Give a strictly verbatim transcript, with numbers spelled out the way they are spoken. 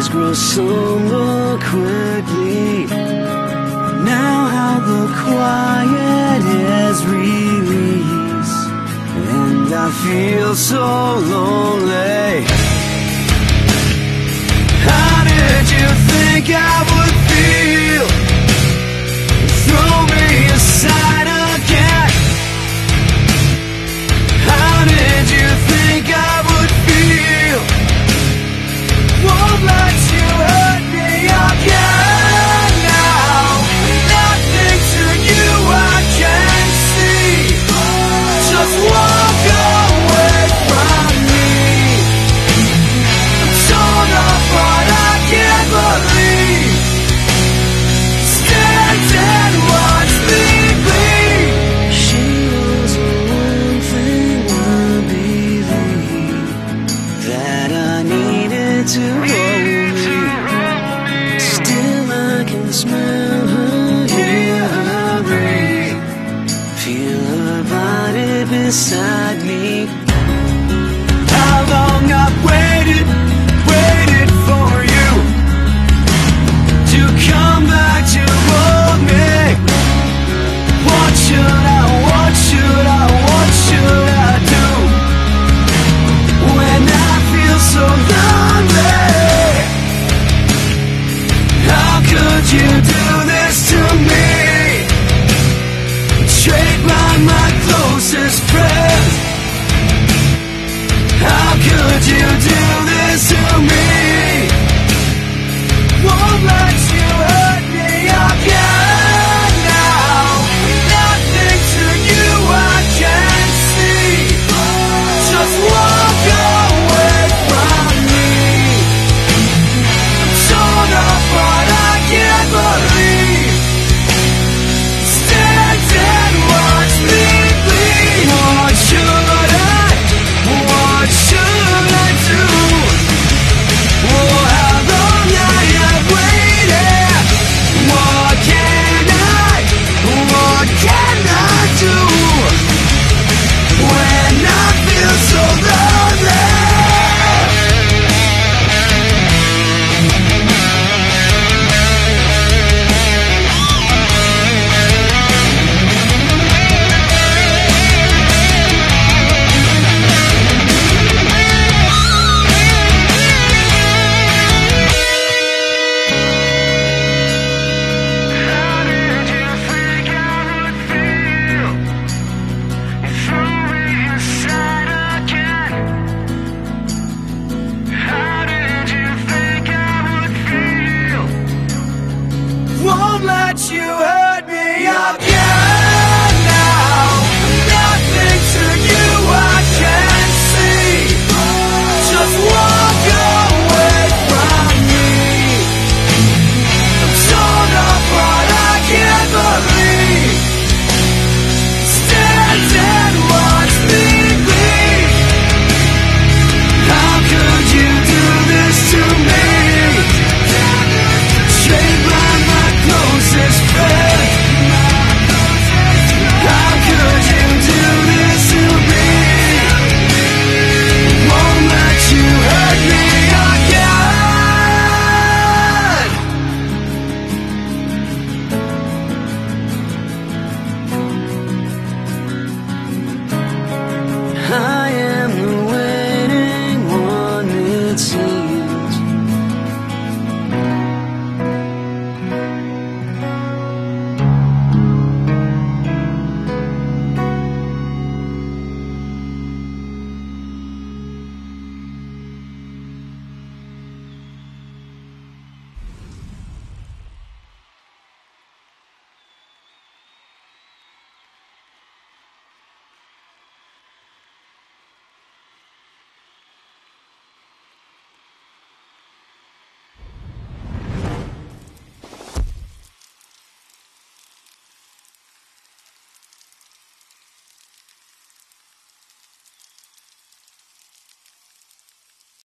days grow somber quickly. Now how the quiet is released, and I feel so lonely. How did you think I would feel? Throw me aside again. How did you think I would feel? Won't let you hurt me again now. Nothing to you I can see. Just walk away from me. I'm torn apart, I can't believe. Stand and watch me bleed. She was the one thing I believed that I needed to hold me. Still I can smell her, hear her breathe, feel her body beside me. How long I've waited, waited for you to come back to hold me. What should I, what should I, what should I do when I feel so lonely? How could you do this to me? Trade by my closest friend. How could you do